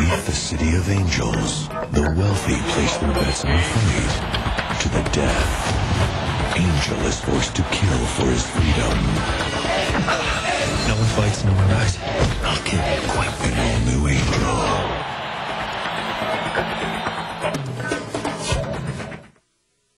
Beneath the city of angels, the wealthy place their bets on fate. To the death, Angel is forced to kill for his freedom. No one fights, no one dies. I'll kill you.